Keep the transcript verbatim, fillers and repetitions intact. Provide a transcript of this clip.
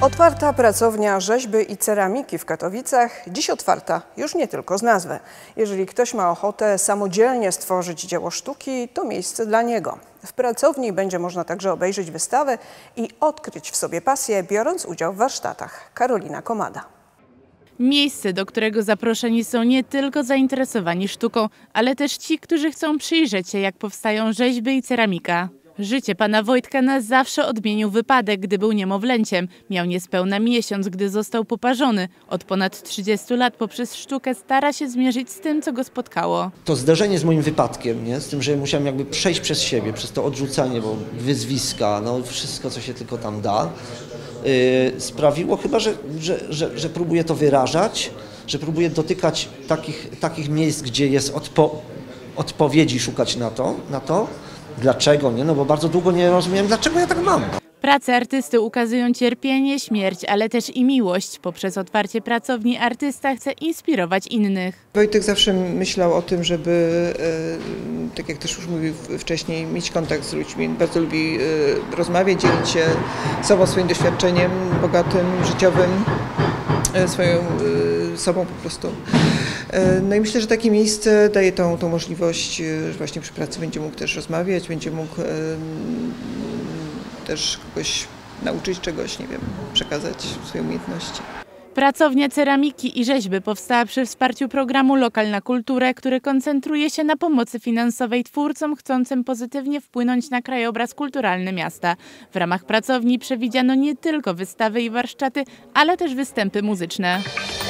Otwarta pracownia rzeźby i ceramiki w Katowicach, dziś otwarta już nie tylko z nazwy. Jeżeli ktoś ma ochotę samodzielnie stworzyć dzieło sztuki, to miejsce dla niego. W pracowni będzie można także obejrzeć wystawę i odkryć w sobie pasję, biorąc udział w warsztatach. Karolina Komada. Miejsce, do którego zaproszeni są nie tylko zainteresowani sztuką, ale też ci, którzy chcą przyjrzeć się, jak powstają rzeźby i ceramika. Życie pana Wojtka na zawsze odmienił wypadek, gdy był niemowlęciem. Miał niespełna miesiąc, gdy został poparzony. Od ponad trzydziestu lat poprzez sztukę stara się zmierzyć z tym, co go spotkało. To zderzenie z moim wypadkiem, nie? Z tym, że musiałem jakby przejść przez siebie, przez to odrzucenie, bo wyzwiska, no wszystko, co się tylko tam da, yy, sprawiło chyba, że, że, że, że próbuję to wyrażać, że próbuję dotykać takich, takich miejsc, gdzie jest odpo odpowiedzi szukać na to, na to. Dlaczego nie? No bo bardzo długo nie rozumiałem, dlaczego ja tak mam. Prace artysty ukazują cierpienie, śmierć, ale też i miłość. Poprzez otwarcie pracowni artysta chce inspirować innych. Wojtek zawsze myślał o tym, żeby, tak jak też już mówił wcześniej, mieć kontakt z ludźmi. Bardzo lubi rozmawiać, dzielić się sobą, swoim doświadczeniem bogatym, życiowym, swoją sobą po prostu. No i myślę, że takie miejsce daje tą, tą możliwość, że właśnie przy pracy będzie mógł też rozmawiać, będzie mógł też kogoś nauczyć czegoś, nie wiem, przekazać swoje umiejętności. Pracownia ceramiki i rzeźby powstała przy wsparciu programu Lokal na kulturę, który koncentruje się na pomocy finansowej twórcom chcącym pozytywnie wpłynąć na krajobraz kulturalny miasta. W ramach pracowni przewidziano nie tylko wystawy i warsztaty, ale też występy muzyczne.